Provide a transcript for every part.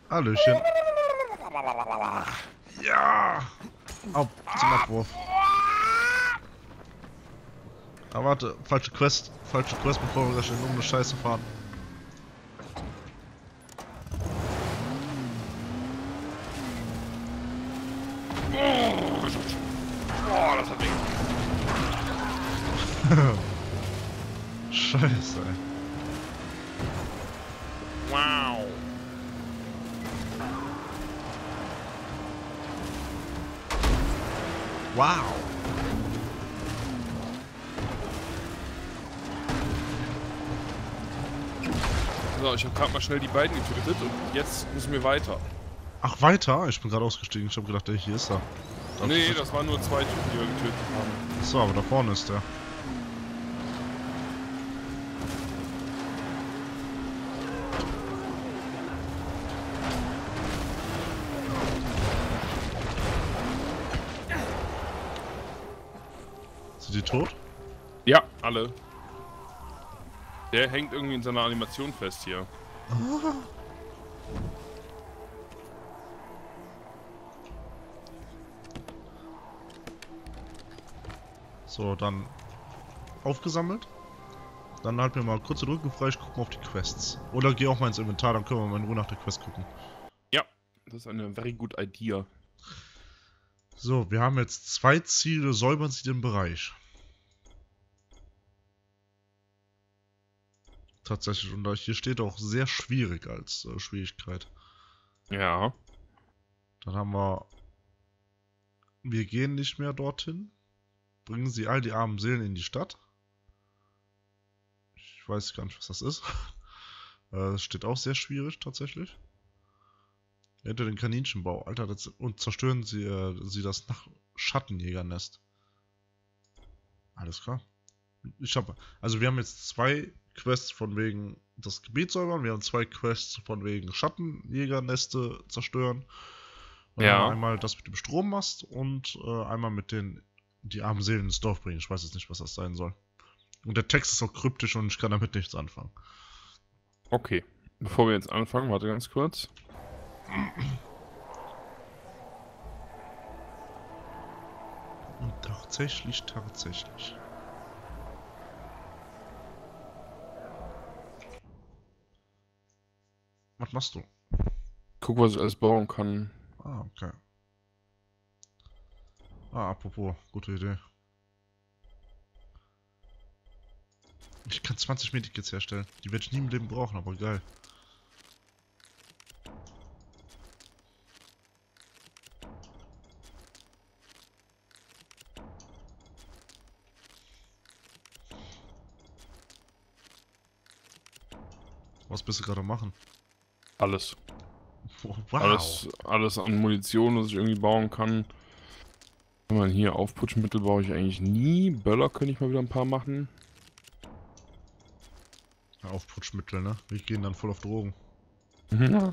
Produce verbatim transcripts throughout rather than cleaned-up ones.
Hallöchen. Ja! Auf zum Abwurf. Ah, warte, falsche Quest. Falsche Quest, bevor wir gleich in um eine Scheiße fahren. Oh, das hat weh. Scheiße, ey. Wow. Wow! So, ich habe gerade mal schnell die beiden getötet und jetzt müssen wir weiter. Ach, weiter? Ich bin gerade ausgestiegen. Ich habe gedacht, ey, hier ist er. Da Nee, das waren nur zwei Typen, die wir getötet haben. So, aber da vorne ist der. Sind die tot? Ja, alle. Der hängt irgendwie in seiner Animation fest hier. So, dann aufgesammelt. Dann halt mir mal kurz den Rücken frei, ich guck mal auf die Quests. Oder geh auch mal ins Inventar, dann können wir mal in Ruhe nach der Quest gucken. Ja, das ist eine very good idea. So, wir haben jetzt zwei Ziele, säubern Sie den Bereich. Tatsächlich, und da hier steht auch sehr schwierig als äh, Schwierigkeit. Ja. Dann haben wir... Wir gehen nicht mehr dorthin. Bringen Sie all die armen Seelen in die Stadt. Ich weiß gar nicht, was das ist. Das steht auch sehr schwierig, tatsächlich. Hinter den Kaninchenbau, Alter, das, und zerstören Sie, äh, Sie das nach Schattenjägernest. Alles klar. Ich habe, also wir haben jetzt zwei Quests von wegen das Gebiet säubern, wir haben zwei Quests von wegen Schattenjägerneste zerstören. Und Ja. einmal das mit dem Strommast und äh, einmal mit den die armen Seelen ins Dorf bringen. Ich weiß jetzt nicht, was das sein soll. Und der Text ist auch kryptisch und ich kann damit nichts anfangen. Okay. Bevor wir jetzt anfangen, warte ganz kurz. Und tatsächlich, tatsächlich. Was machst du? Guck, was ich alles bauen kann. Ah, okay. Ah, apropos, gute Idee. Ich kann zwanzig Medikits herstellen. Die werde ich nie im Leben brauchen, aber geil. Was bist du gerade machen? Alles. Wow. Alles, alles an Munition, was ich irgendwie bauen kann. Kann man hier Aufputschmittel brauche ich eigentlich nie. Böller könnte ich mal wieder ein paar machen. Aufputschmittel, ne? Wir gehen dann voll auf Drogen. Mhm.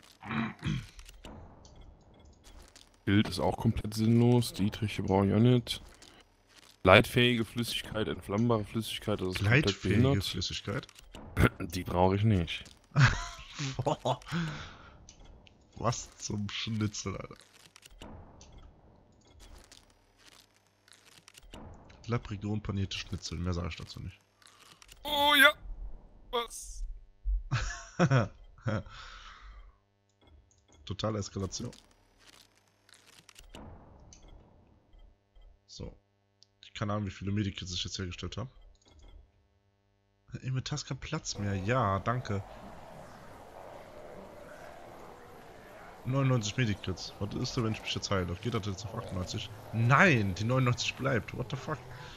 Bild ist auch komplett sinnlos. Dietriche brauche ich auch nicht. Leitfähige Flüssigkeit, entflammbare Flüssigkeit, das ist komplett Leitfähige behindert. Flüssigkeit? Die brauche ich nicht. Boah. Was zum Schnitzel, Alter. Lapprige und panierte Schnitzel, mehr sage ich dazu nicht. Oh ja! Was? Totale Eskalation. So. Ich keine Ahnung, wie viele Medikits ich jetzt hergestellt habe. Inventar ist kein Platz mehr. Ja, danke. neunundneunzig Medikits. Was ist denn, wenn ich mich jetzt heile? Geht das jetzt auf achtundneunzig? Nein, die neunundneunzig bleibt. What the fuck?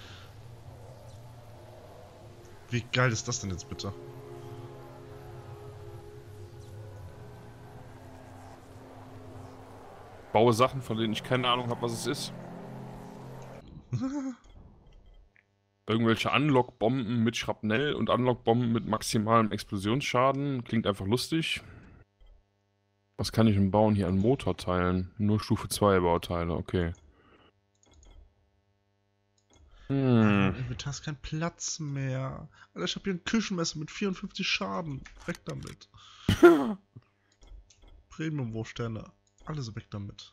Wie geil ist das denn jetzt bitte? Baue Sachen, von denen ich keine Ahnung habe, was es ist. Irgendwelche Unlock-Bomben mit Schrapnell und Unlock-Bomben mit maximalem Explosionsschaden. Klingt einfach lustig. Was kann ich denn bauen hier an Motorteilen? Nur Stufe zwei Bauteile, okay. Hm. Inventar ist kein Platz mehr. Alter, ich habe hier ein Küchenmesser mit vierundfünfzig Schaden. Weg damit. Premium-Wurfsterne. Alles weg damit.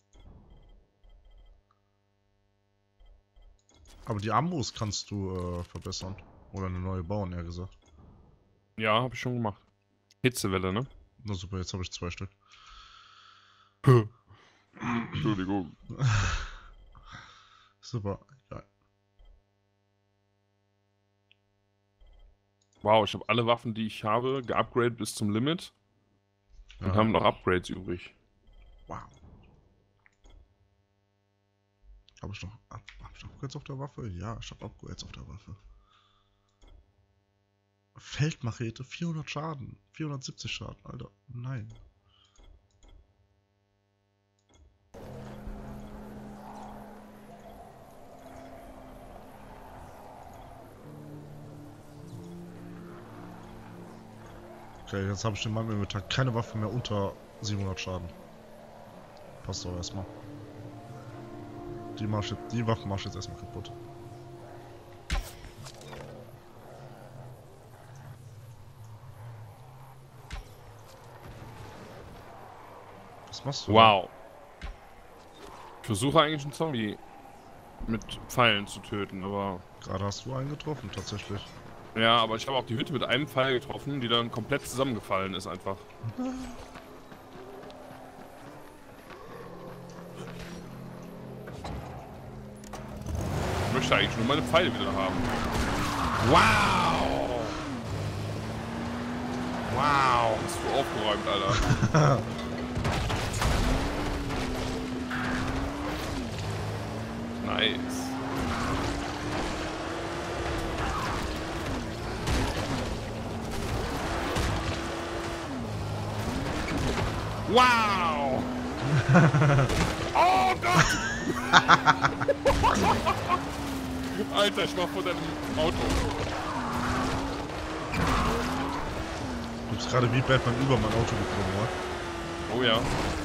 Aber die Ambos kannst du äh, verbessern. Oder eine neue bauen, eher gesagt. Ja, habe ich schon gemacht. Hitzewelle, ne? Na super, jetzt habe ich zwei Stück. Entschuldigung. Super, geil. Wow, ich habe alle Waffen, die ich habe, geupgradet bis zum Limit. Und Ja. haben noch Upgrades übrig. Wow. Habe ich noch Up hab ich Upgrades auf der Waffe? Ja, ich habe Upgrades auf der Waffe. Feldmachete, vierhundert Schaden. vierhundertsiebzig Schaden, Alter. Nein. Okay, jetzt habe ich in meinem Inventar keine Waffe mehr unter siebenhundert Schaden. Passt doch erstmal. Die, mach ich jetzt, die Waffe mach ich jetzt erstmal kaputt. Was machst du? Wow. Ich versuche eigentlich einen Zombie mit Pfeilen zu töten, aber... Gerade hast du einen getroffen, tatsächlich. Ja, aber ich habe auch die Hütte mit einem Pfeil getroffen, die dann komplett zusammengefallen ist einfach. Ich möchte eigentlich nur meine Pfeile wieder haben. Wow! Wow! Hast du aufgeräumt, Alter. Nice. Wow! Oh Gott! Alter, ich war vor deinem Auto. Du bist gerade wie Batman über mein Auto geflogen, oder? Oh ja.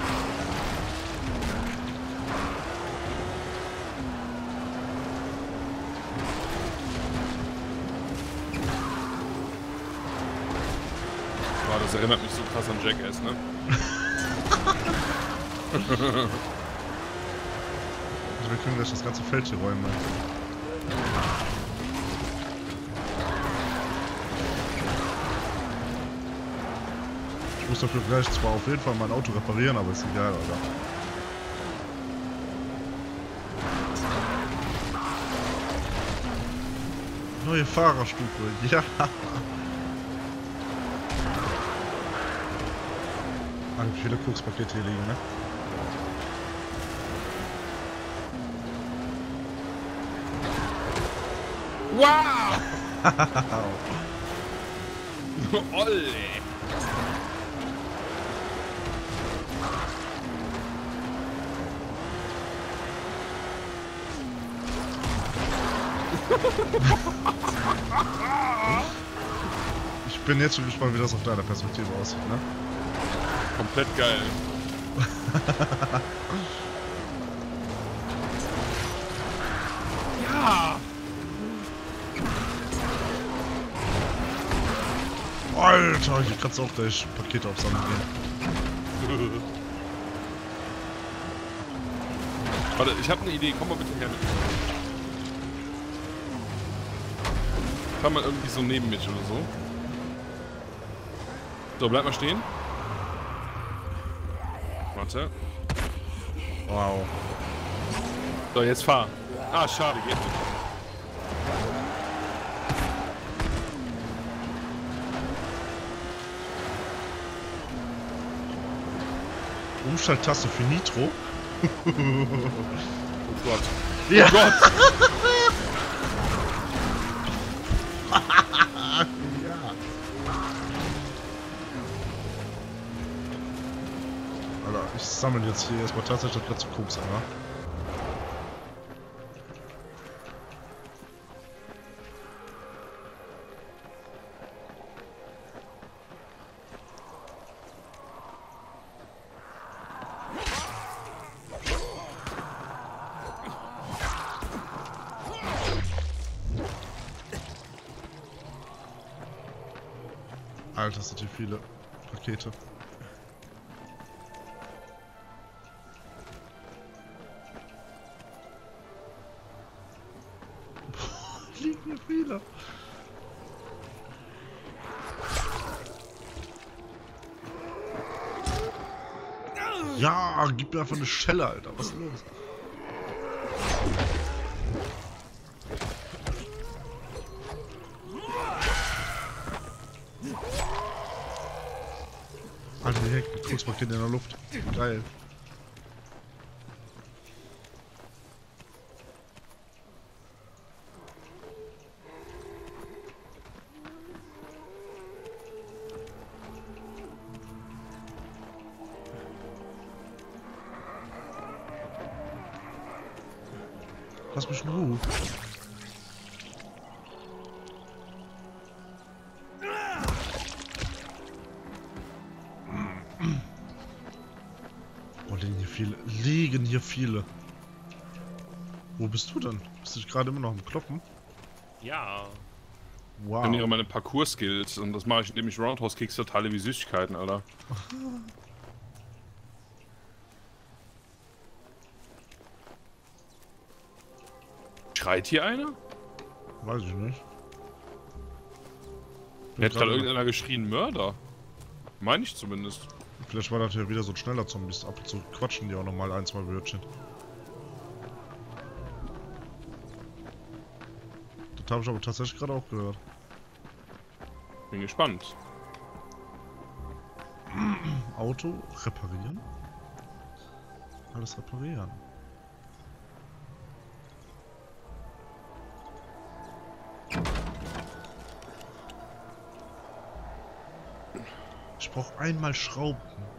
Boah, das erinnert mich so krass an Jackass, ne? Also wir können gleich das ganze Feld hier räumen. Ne? Ich muss dafür gleich zwar auf jeden Fall mein Auto reparieren, aber ist egal, Alter. Neue Fahrerstufe, ja. Ah, wie viele Kokspakete hier liegen, ne? Wow! Olle! Ich bin jetzt schon gespannt, wie das auf deiner Perspektive aussieht, ne? Komplett geil. Ja! Alter, hier kannst du auch gleich Pakete aufsammeln gehen. Warte, ich habe eine Idee. Komm mal bitte her mit mir. Kann man irgendwie so neben mich oder so. So, bleib mal stehen. Warte. Wow. So, jetzt fahr. Ah, schade, geht nicht. Umschalttaste für Nitro. Oh Gott. Ja. Oh Gott! Ja. Alter, ich sammle jetzt hier erstmal tatsächlich das letzte Koks, Alter. Alter, sind hier viele Pakete. Wie viele? Ja, gib mir einfach eine Schelle, Alter. Was ist los? Alter, die hängt ein Kurzpaket in der Luft. Geil. Lass mich in Ruhe. Oh, liegen hier viele. Liegen hier viele. Wo bist du denn? Bist du gerade immer noch am Kloppen? Ja. Wow. Ich trainiere meine Parcours-Skills und das mache ich, indem ich Roundhouse-Kicks verteile wie Süßigkeiten, Alter. Schreit hier einer? Weiß ich nicht. Mir hat gerade irgendeiner geschrien Mörder. Meine ich zumindest. Vielleicht war das ja wieder so ein schneller Zombies. Ab und zu quatschen die auch nochmal ein, zwei Wörtchen. Das habe ich aber tatsächlich gerade auch gehört. Bin gespannt. Auto reparieren? Alles reparieren. Ich brauche einmal Schrauben.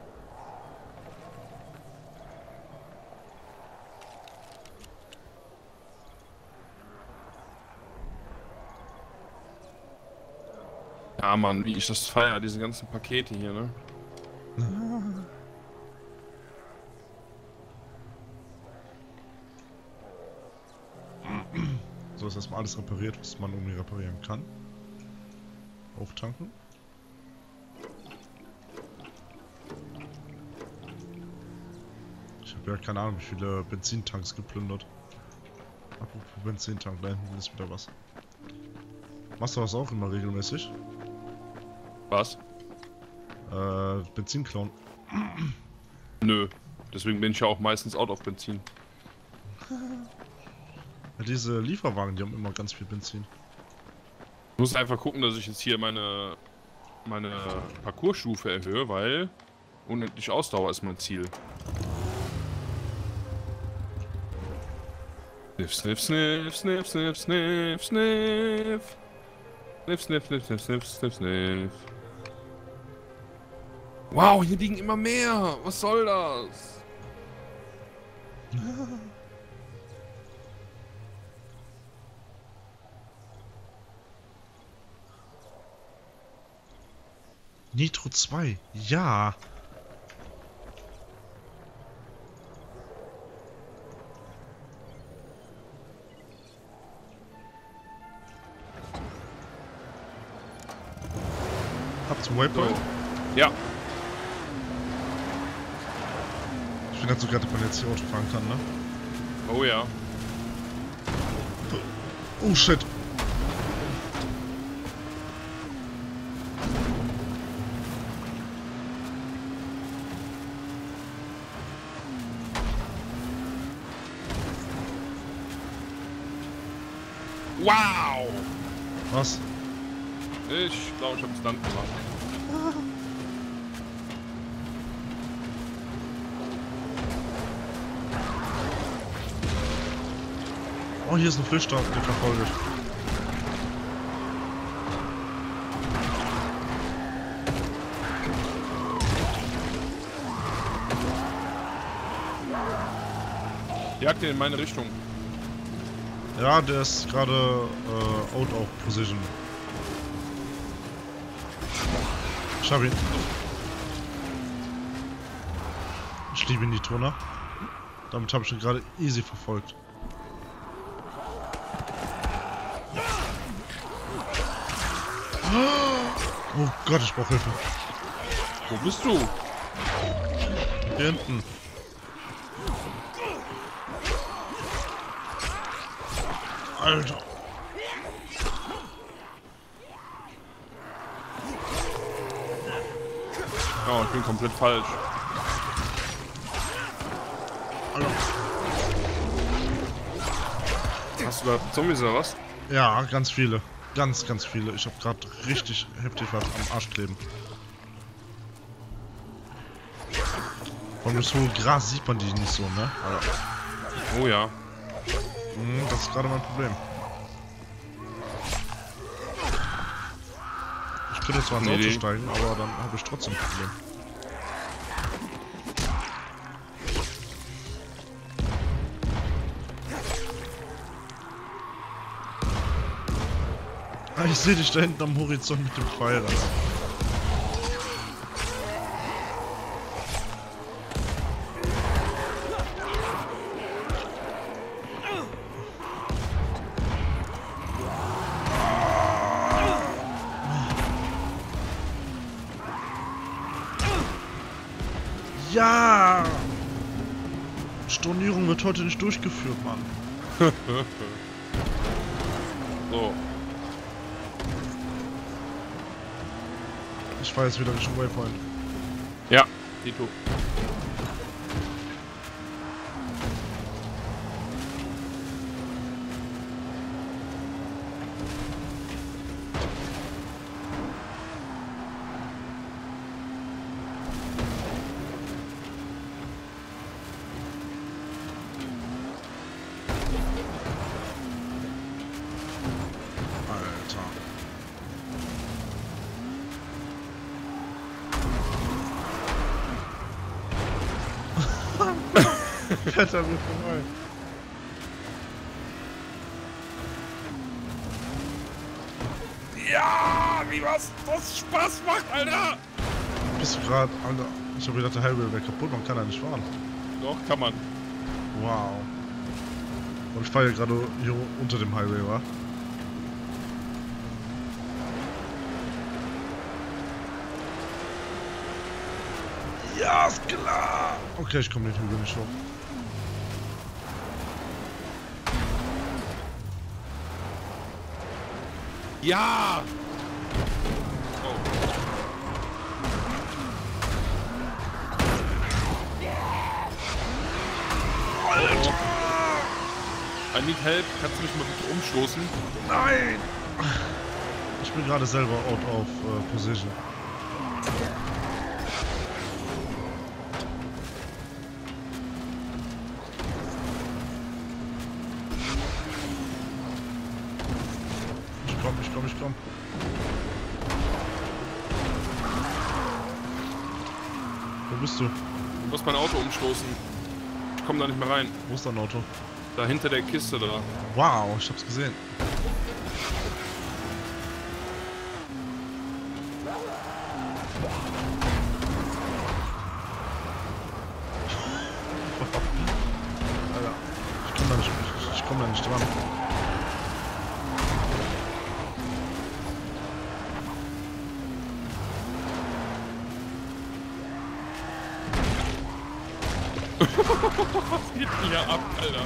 Ja, Mann, wie ich das feiere, diese ganzen Pakete hier, ne? So ist erstmal alles repariert, was man irgendwie reparieren kann. Auftanken. Ich habe ja keine Ahnung, wie viele Benzintanks geplündert. Apropos Benzintank, da hinten ist wieder was. Machst du das auch immer regelmäßig? Was? Äh, Benzin klauen. Nö. Deswegen bin ich ja auch meistens out auf Benzin. Ja, diese Lieferwagen, die haben immer ganz viel Benzin. Ich muss einfach gucken, dass ich jetzt hier meine, meine Parcoursstufe erhöhe, weil unendlich Ausdauer ist mein Ziel. Sniff, sniff, sniff, sniff, sniff, sniff, sniff. Sniff, sniff, sniff, sniff, sniff, sniff, sniff. Wow, hier liegen immer mehr. Was soll das? Nitro zwei, ja. Ab zum Waypoint? Ja. Ich finde halt so geil, dass man jetzt hier Auto fahren kann, ne? Oh ja. Oh shit. Wow! Was? Ich glaube, ich habe es dann gemacht. Oh, hier ist ein Fischstab, den verfolge ich. Jagt den in meine Richtung. Ja, der ist gerade äh, out of position. Ich hab ihn. Ich liebe ihn, die Turner. Damit habe ich ihn gerade easy verfolgt. Oh Gott, ich brauche Hilfe. Wo bist du? Hier hinten. Alter. Oh, ich bin komplett falsch. Hallo. Hast du da Zombies oder was? Ja, ganz viele. Ganz, ganz viele. Ich habe gerade richtig heftig was am Arsch kleben. Von dem hohe Gras sieht man die nicht so, ne? Alter. Oh ja. Mhm, das ist gerade mein Problem. Ich könnte zwar ins Nee, Auto nee. steigen, aber dann habe ich trotzdem ein Problem. Ah, ich sehe dich da hinten am Horizont mit dem Pfeil, Alter. Ja! Stornierung wird heute nicht durchgeführt, Mann. So. Ich fahre jetzt wieder Richtung Waypoint. Ja, Tito. Alter. Fährt er mir vorbei. Ja, wie was das Spaß macht, Alter! Bist du gerade, Alter? Ich hab gedacht, der Highway wäre kaputt, man kann da nicht fahren. Doch, kann man. Wow. Und ich fahre ja gerade hier unter dem Highway, wa? Ja, ist klar! Okay, ich komme den Hügel nicht hoch. Ja! Oh. Alter! I need help. Kannst du mich mal bitte umstoßen? Nein! Ich bin gerade selber out of uh, position. Ich komm, ich komm, ich komm. Wo bist du? Du musst mein Auto umstoßen. Ich komm da nicht mehr rein. Wo ist dein Auto? Da hinter der Kiste da. Wow, ich hab's gesehen. Alter, ich komm da nicht, ich, ich komm da nicht dran. Was geht denn hier ab, Alter?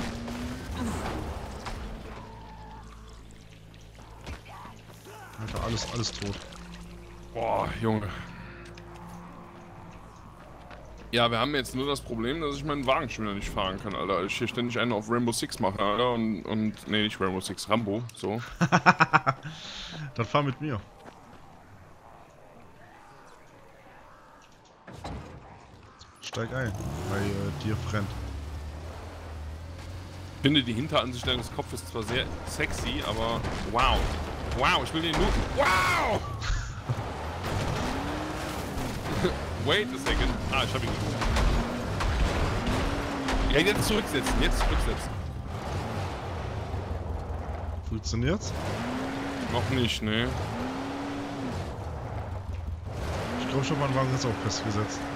Alter, alles, alles tot. Boah, Junge. Ja, wir haben jetzt nur das Problem, dass ich meinen Wagen schon wieder nicht fahren kann, Alter. Ich hier ständig einen auf Rainbow Six mache, Alter. Und, und nee, nicht Rainbow Six, Rambo, so. Dann fahr mit mir. Steig ein, bei äh, dir Friend. Ich finde, die Hinteransicht deines Kopfes zwar sehr sexy, aber wow. Wow, ich will den looten. Wow! Wait a second. Ah, ich hab ihn nicht. Ja, jetzt zurücksetzen, jetzt zurücksetzen. Funktioniert's? Noch nicht, ne? Ich glaube schon, mein Wagen ist auch festgesetzt.